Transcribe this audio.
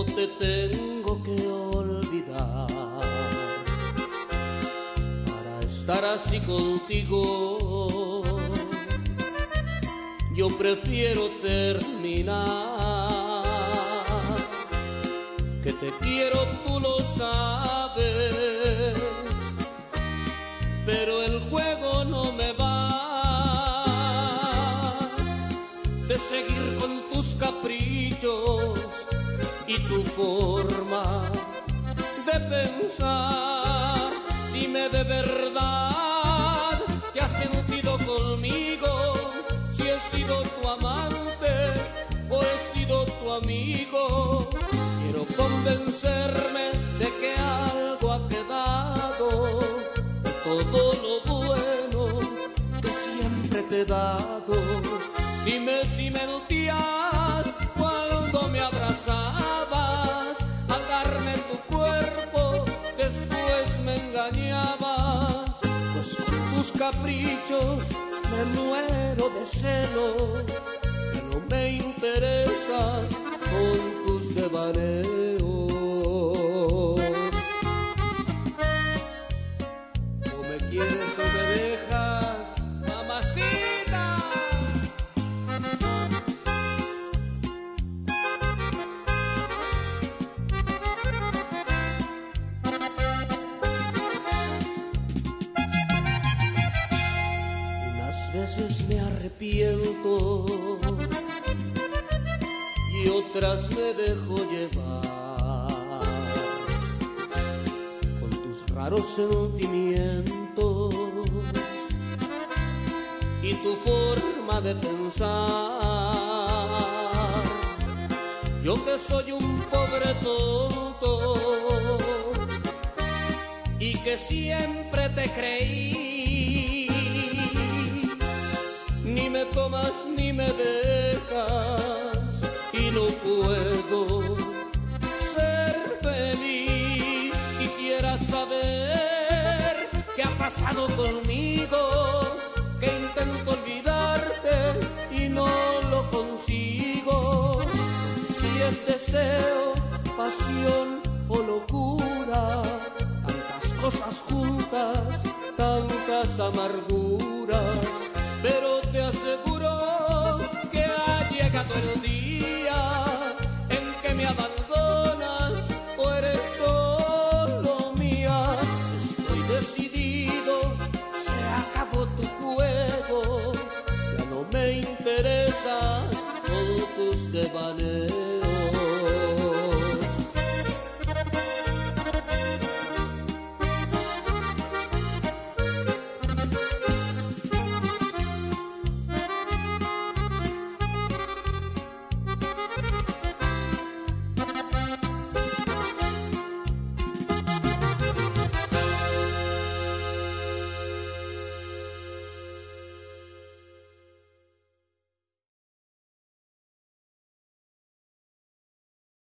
te tengo que olvidar para estar así contigo. Yo prefiero terminar. Que te quiero, tú lo sabes, pero el juego no me va de seguir con tus caprichos y tu forma de pensar. Dime de verdad, ¿qué has sentido conmigo? Si he sido tu amante o he sido tu amigo. Quiero convencerme de que algo ha quedado de todo lo bueno que siempre te he dado. Dime si mentías cuando me abrazabas, al darme tu cuerpo después me engañabas. Pues con tus caprichos me muero de celos, que no me interesas con tus devaneos. ¿No me quieres o me dejas, mamacita? Unas veces me arrepiento y otras me dejo llevar con tus raros sentimientos y tu forma de pensar. Yo que soy un pobre tonto y que siempre te creí, ni me tomas ni me dejas y no puedo ser feliz. Quisiera saber qué ha pasado conmigo, que intento olvidarte y no lo consigo. No sé si es deseo, pasión o locura, tantas cosas juntas, tantas amarguras. Pero te aseguro que ha llegado el día en que me abandonas o eres solo mía. Estoy decidido, se acabó tu juego, ya no me interesas con tus devaneos.